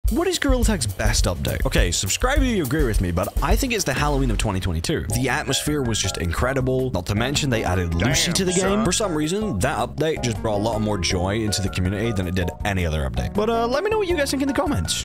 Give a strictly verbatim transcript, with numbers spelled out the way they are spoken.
What is Gorilla Tag's best update? Okay, subscribe if you agree with me, but I think it's the Halloween of twenty twenty-two. The atmosphere was just incredible. Not to mention they added Lucy Damn, to the son. game. For some reason, that update just brought a lot more joy into the community than it did any other update. But uh, let me know what you guys think in the comments.